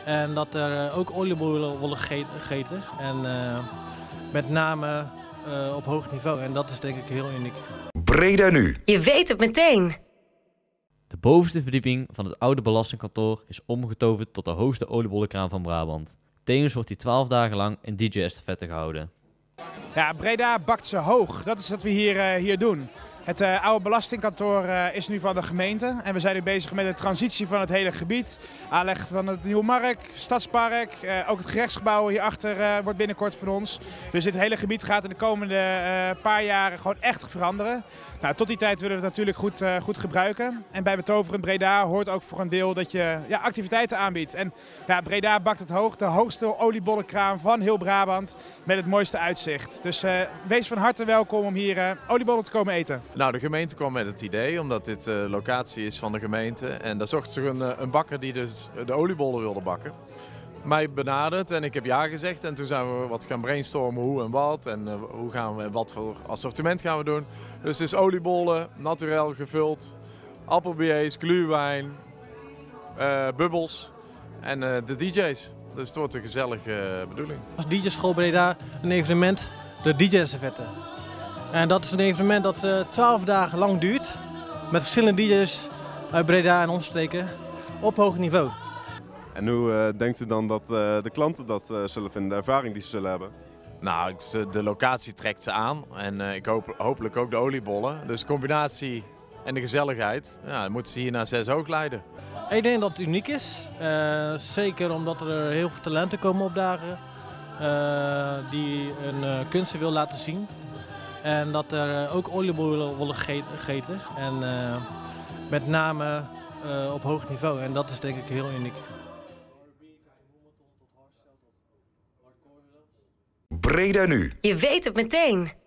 En dat er ook oliebollen worden gegeten. En met name op hoog niveau. En dat is denk ik heel uniek. Breda nu. Je weet het meteen. De bovenste verdieping van het oude belastingkantoor is omgetoverd tot de hoogste oliebollenkraam van Brabant. Tevens wordt die 12 dagen lang een DJ-estafette gehouden. Ja, Breda bakt ze hoog. Dat is wat we hier doen. Het oude belastingkantoor is nu van de gemeente en we zijn nu bezig met de transitie van het hele gebied. Aanleg van het Nieuwe Markt, Stadspark, ook het gerechtsgebouw hierachter wordt binnenkort van ons. Dus dit hele gebied gaat in de komende paar jaren gewoon echt veranderen. Nou, tot die tijd willen we het natuurlijk goed gebruiken. En bij Betoverend Breda hoort ook voor een deel dat je activiteiten aanbiedt. En ja, Breda bakt het hoog, de hoogste oliebollenkraam van heel Brabant met het mooiste uitzicht. Dus wees van harte welkom om hier oliebollen te komen eten. Nou, de gemeente kwam met het idee, omdat dit locatie is van de gemeente. En daar zocht zich een bakker die dus de oliebollen wilde bakken. Mij benaderd en ik heb ja gezegd. En toen zijn we wat gaan brainstormen hoe en wat. En hoe gaan we, wat voor assortiment gaan we doen. Dus het is oliebollen, naturel gevuld, appelbeiers, gluwijn, bubbels en de DJ's. Dus het wordt een gezellige bedoeling. Als DJ-school Breda een evenement, de DJ-estafette. En dat is een evenement dat 12 dagen lang duurt. Met verschillende DJ's uit Breda en omstreken op hoog niveau. En hoe denkt u dan dat de klanten dat zullen vinden, de ervaring die ze zullen hebben? Nou, de locatie trekt ze aan en ik hoop hopelijk ook de oliebollen. Dus de combinatie en de gezelligheid, ja, moeten ze hier naar 6 hoog leiden. Ik denk dat het uniek is. Zeker omdat er heel veel talenten komen opdagen die hun kunsten wil laten zien. En dat er ook oliebollen worden gegeten. En met name op hoog niveau. En dat is denk ik heel uniek. Breda nu. Je weet het meteen.